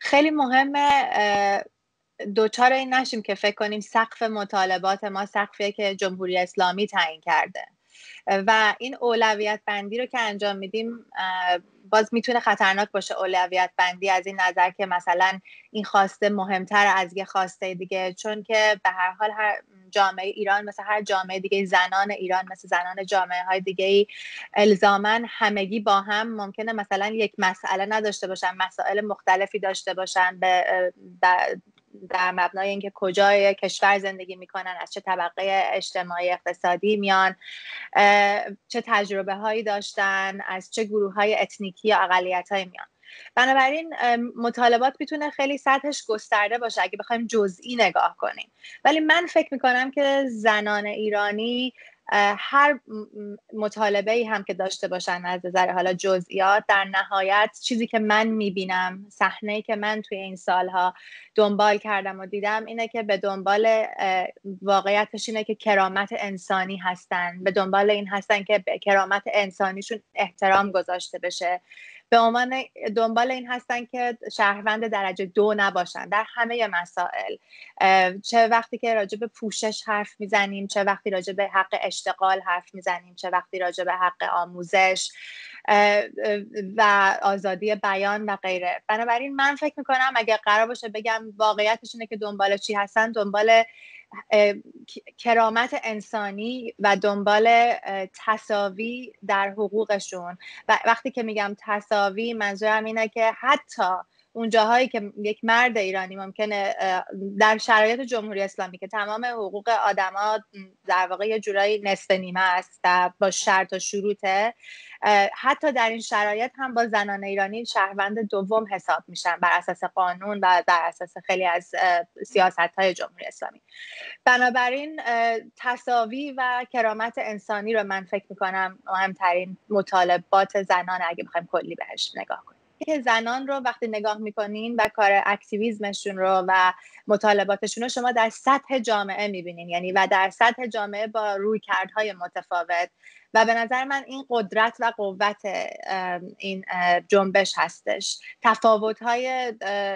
خیلی مهمه دوچار این نشیم که فکر کنیم سقف مطالبات ما سقفیه که جمهوری اسلامی تعیین کرده و این اولویت بندی رو که انجام میدیم باز میتونه خطرناک باشه. اولویت بندی از این نظر که مثلا این خواسته مهمتر از یه خواسته دیگه، چون که به هر حال هر جامعه ایران مثل هر جامعه دیگه، زنان ایران مثل زنان جامعه های دیگه الزاماً همگی با هم ممکنه مثلا یک مسئله نداشته باشن، مسائل مختلفی داشته باشن در مبنای اینکه کجای کشور زندگی میکنن، از چه طبقه اجتماعی اقتصادی میان، چه تجربه هایی داشتن، از چه گروه های اتنیکی یا اقلیت هایی میان. بنابراین مطالبات میتونه خیلی سطحش گسترده باشه اگه بخوایم جزئی نگاه کنیم، ولی من فکر میکنم که زنان ایرانی هر مطالبه ای هم که داشته باشن از نظر حالا جزئیات، در نهایت چیزی که من میبینم، صحنه‌ای که من توی این سالها دنبال کردم و دیدم اینه که به دنبال واقعیتش اینه که کرامت انسانی هستن، به دنبال این هستن که به کرامت انسانیشون احترام گذاشته بشه، به عنوان دنبال این هستن که شهروند درجه 2 نباشن در همه مسائل، چه وقتی که راجع به پوشش حرف میزنیم، چه وقتی راجع به حق اشتغال حرف میزنیم، چه وقتی راجع به حق آموزش و آزادی بیان و غیره. بنابراین من فکر میکنم اگر قرار باشه بگم واقعیتش اینه که دنبال چی هستن، دنبال کرامت انسانی و دنبال تساوی در حقوقشون. و وقتی که میگم تساوی، منظورم اینه که حتی اون جاهایی که یک مرد ایرانی ممکنه در شرایط جمهوری اسلامی که تمام حقوق آدما در واقع یه جورایی نصف نیمه است و با شرط و شروطه، حتی در این شرایط هم با زنان ایرانی شهروند دوم حساب میشن بر اساس قانون و بر اساس خیلی از سیاست‌های جمهوری اسلامی. بنابراین تساوی و کرامت انسانی رو من فکر میکنم مهمترین مطالبات زنان اگه بخوایم کلی بهش نگاه کنیم. که زنان رو وقتی نگاه میکنین و کار اکتیویسمشون رو و مطالباتشون رو شما در سطح جامعه میبینین، یعنی و در سطح جامعه با رویکردهای متفاوت، و به نظر من این قدرت و قوت این جنبش هستش. تفاوت‌های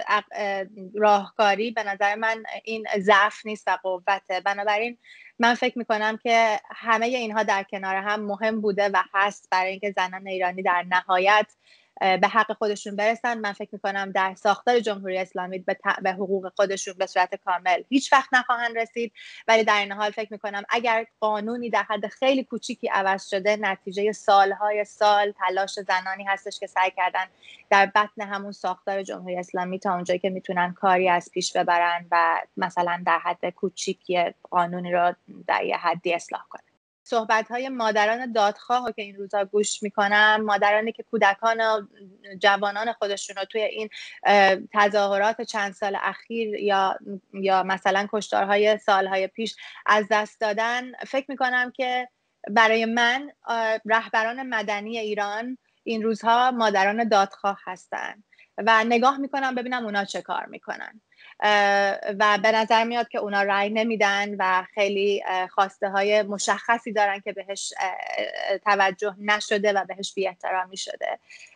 راهکاری به نظر من این ضعف نیست و قوته. بنابراین من فکر میکنم که همه اینها در کنار هم مهم بوده و هست برای اینکه زنان ایرانی در نهایت به حق خودشون برسن. من فکر میکنم در ساختار جمهوری اسلامی به حقوق خودشون به صورت کامل هیچ وقت نخواهند رسید، ولی در این حال فکر میکنم اگر قانونی در حد خیلی کوچیکی عوض شده، نتیجه سالهای سال تلاش زنانی هستش که سعی کردن در بطن همون ساختار جمهوری اسلامی تا اونجایی که میتونن کاری از پیش ببرن و مثلا در حد کوچیکی قانونی رو در یه حدی اصلاح کنن. صحبت‌های مادران دادخواه که این روزا گوش میکنم، مادرانی که کودکان و جوانان خودشون رو توی این تظاهرات چند سال اخیر یا مثلا کشتارهای سالهای پیش از دست دادن، فکر میکنم که برای من رهبران مدنی ایران این روزها مادران دادخواه هستن و نگاه میکنم ببینم اونا چه کار میکنن و به نظر میاد که اونا رأی نمیدن و خیلی خواسته های مشخصی دارن که بهش توجه نشده و بهش بی احترامی شده.